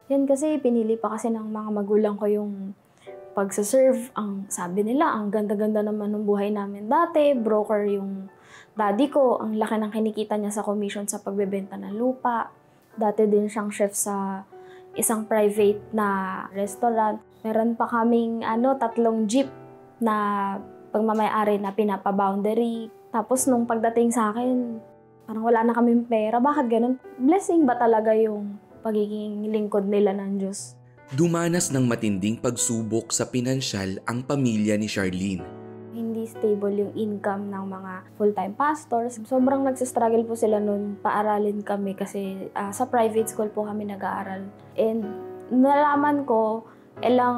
Yan kasi pinili pa kasi ng mga magulang ko yung pagse-serve. Ang sabi nila, ang ganda-ganda naman ng buhay namin dati. Broker yung daddy ko. Ang laki ng kinikita niya sa commission sa pagbebenta ng lupa. Dati din siyang chef sa isang private na restaurant. Meron pa kaming 3 jeep na pagmamayari na pinapa-boundary. Tapos nung pagdating sa akin, parang wala na kaming pera. Bakit ganun? Blessing ba talaga yung pagiging lingkod nila ng Diyos? Dumanas ng matinding pagsubok sa pinansyal ang pamilya ni Charlene. Hindi stable yung income ng mga full-time pastors. Sobrang nagsistruggle po sila nun paaralin kami kasi sa private school po kami nag-aaral. And nalaman ko, ilang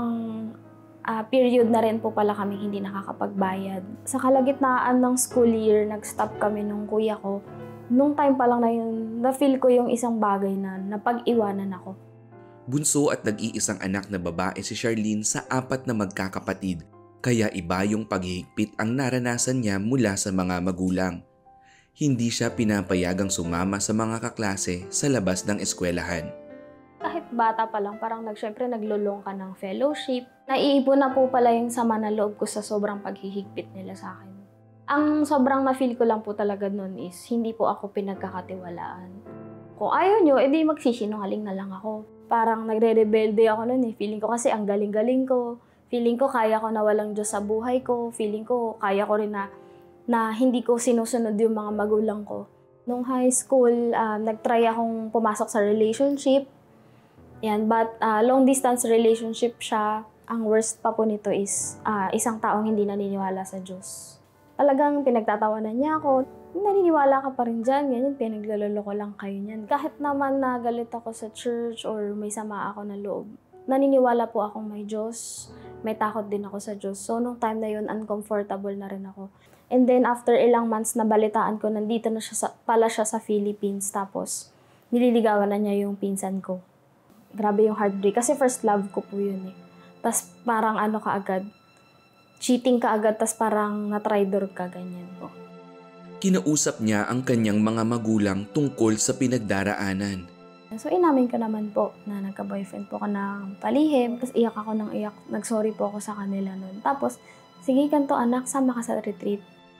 period na rin po pala kami hindi nakakapagbayad. Sa kalagitnaan ng school year, nag-stop kami nung kuya ko. Nung time pa lang na yun, na-feel ko yung isang bagay na napag-iwanan ako. Bunso at nag-iisang anak na babae si Charlene sa 4 na magkakapatid, kaya iba yung paghihigpit ang naranasan niya mula sa mga magulang. Hindi siya pinapayagang sumama sa mga kaklase sa labas ng eskwelahan. Kahit bata pa lang, parang syempre naglulong ka ng fellowship. Naiipon na po pala yung sama na loob ko sa sobrang paghihigpit nila sa akin. Ang sobrang na-feel ko lang po talaga nun is, hindi po ako pinagkakatiwalaan. Kung ayaw nyo, edi magsisinungaling na lang ako. Parang nagre-rebelde ako nun eh. Feeling ko kasi ang galing-galing ko. Feeling ko kaya ko na walang Diyos sa buhay ko. Feeling ko kaya ko rin na hindi ko sinusunod yung mga magulang ko. Nung high school, nag-try akong pumasok sa relationship. Yan, but long distance relationship siya. Ang worst pa po nito is isang taong hindi naniniwala sa Diyos. Talagang pinagtatawanan niya ako. Naniniwala ka pa rin dyan, ganyan, pinagloloko lang kayo niyan. Kahit naman nagalit ako sa church or may sama ako na loob, naniniwala po akong may Diyos, may takot din ako sa Diyos. So, nung time na yun, uncomfortable na rin ako. And then, after ilang months na balitaan ko, nandito na pala siya sa Philippines. Tapos, nililigawan na niya yung pinsan ko. Grabe yung heartbreak. Kasi first love ko po yun eh. Tapos, parang kaagad, cheating ka agad, tapos parang na-traitor ka, ganyan po. Kinausap niya ang kanyang mga magulang tungkol sa pinagdaraanan. So, inamin ko naman po na nagka-boyfriend po ko ng palihim. Tapos iyak ako ng iyak. Nag-sorry po ako sa kanila noon. Tapos, sige ganito anak, sama ka sa retreat.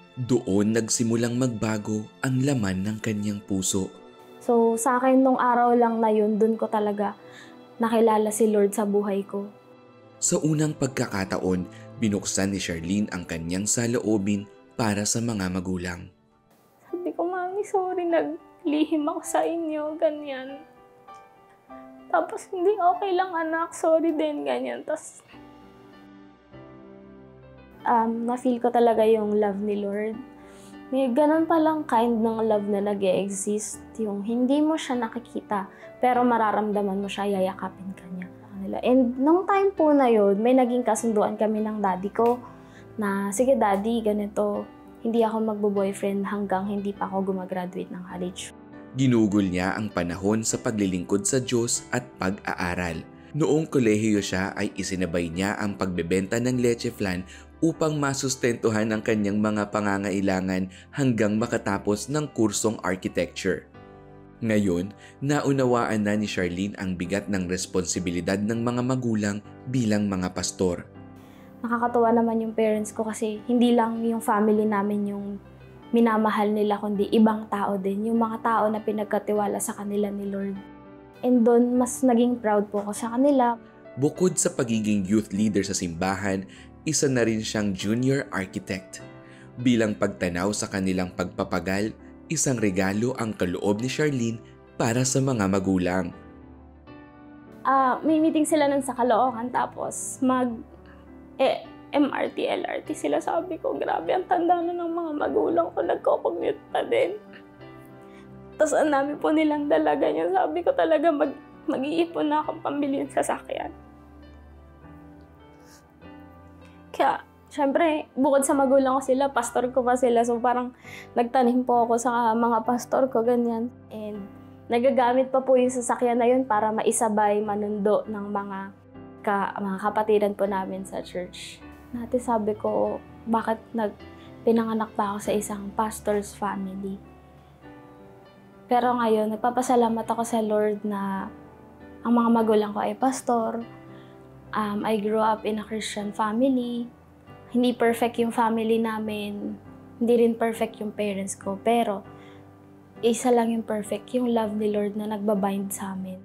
Doon nagsimulang magbago ang laman ng kanyang puso. So, sa akin nung araw lang na yun, dun ko talaga nakilala si Lord sa buhay ko. Sa unang pagkakataon, binuksan ni Charlene ang kanyang saloobin para sa mga magulang. Sabi ko, Mami, sorry, naglihim ako sa inyo, ganyan. Tapos, hindi okay lang anak, sorry din, ganyan. Tapos, na-feel ko talaga yung love ni Lord. May ganun palang kind ng love na nag-e-exist, yung hindi mo siya nakikita, pero mararamdaman mo siya, yayakapin ka niya. And nung time po na yun, may naging kasunduan kami ng daddy ko na, sige daddy, ganito, hindi ako magbo-boyfriend hanggang hindi pa ako gumagraduate ng college. Ginugol niya ang panahon sa paglilingkod sa Diyos at pag-aaral. Noong kolehiyo siya ay isinabay niya ang pagbebenta ng leche flan upang masustentuhan ang kanyang mga pangangailangan hanggang makatapos ng kursong architecture. Ngayon, naunawaan na ni Charlene ang bigat ng responsibilidad ng mga magulang bilang mga pastor. Nakakatuwa naman yung parents ko kasi hindi lang yung family namin yung minamahal nila, kundi ibang tao din. Yung mga tao na pinagkatiwala sa kanila ni Lord. And doon, mas naging proud po ako sa kanila. Bukod sa pagiging youth leader sa simbahan, isa na rin siyang junior architect. Bilang pagtanaw sa kanilang pagpapagal, isang regalo ang kaloob ni Charlene para sa mga magulang. May meeting sila nun sa Caloocan, tapos MRT, LRT sila. Sabi ko, grabe, ang tanda na ng mga magulang ko, nagko-commute pa din. Tapos ang dami po nilang dalaga niya. Sabi ko talaga, mag-iipon na akong pambili ng sasakyan. Kaya, syempre, bukod sa magulang ko sila, pastor ko pa sila. So parang nagtanim po ako sa mga pastor ko, ganyan. And nagagamit pa po yung sasakyan na yun para maisabay manundo ng mga kapatiran po namin sa church. Dati sabi ko, bakit pinanganak pa ako sa isang pastor's family? Pero ngayon, nagpapasalamat ako sa Lord na Ang mga magulang ko ay pastor. I grew up in a Christian family. Hindi perfect yung family namin. Hindi rin perfect yung parents ko. Pero isa lang yung perfect, yung love ni Lord na nagbabind sa amin.